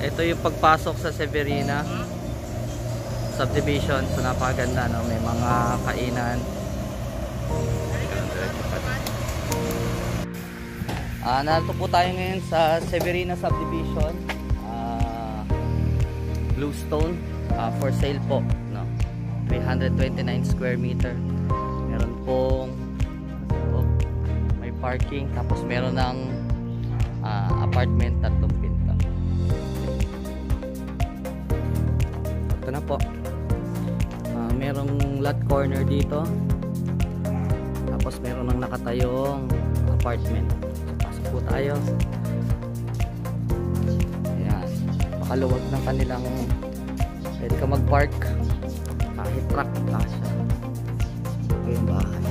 ito yung pagpasok sa Severina Subdivision. So napakaganda, no? May mga kainan. Narito po tayo ngayon sa Severina Subdivision, Bluestone, for sale po, no? 329 square meter. Meron pong may parking, tapos meron ng apartment, 3 pinto. Ito na po. Merong lot corner dito, tapos meron ng nakatayong apartment. Pasok po tayo. Ayan, pakaluwag ng kanilang, pwede ka mag park kahit truck kasya. Ito yung bahay.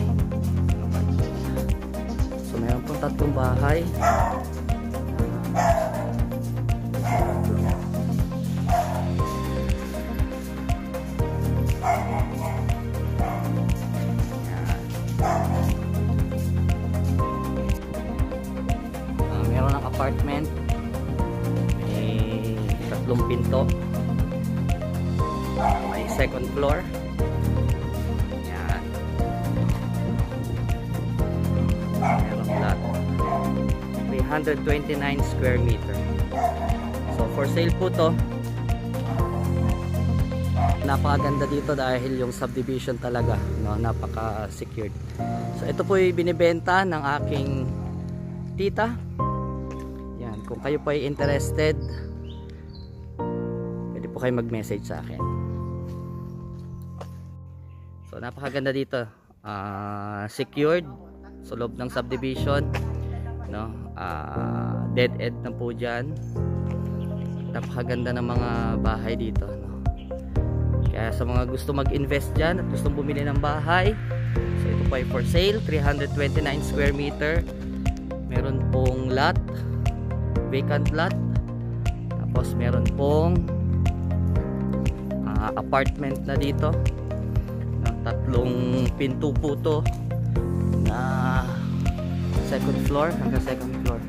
So meron pong 3 bahay. Meron ng apartment, may 3 pinto, may 2nd floor. Yan. Merong lot, 329 square meter. So for sale po to. Napakaganda dito dahil yung subdivision talaga, no, napaka-secured. So ito po yung binibenta ng aking tita. Yan, kung kayo po ay interested, pwede po kayo mag-message sa akin. So napakaganda dito, secured sa loob ng subdivision, no? Dead end na po dyan. Napakaganda ng mga bahay dito, no? Kaya sa mga gusto mag-invest dyan at gustong bumili ng bahay, so ito po ay for sale, 329 square meter. Meron pong lot, vacant lot, tapos meron pong apartment na dito, na 3 pinto po to, na 2nd floor hanggang 2nd floor.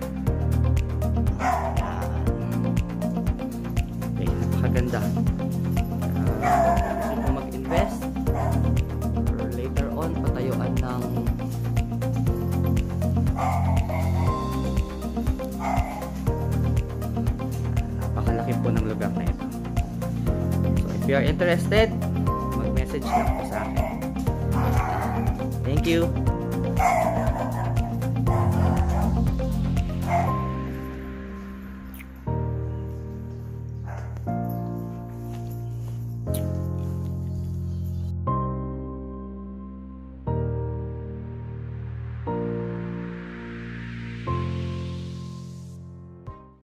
Okay, napakaganda. Gusto mo mag-invest or later on patayuan ng napakalaki po ng lugar na ito. So if you are interested, mag-message lang po sa akin. Thank you.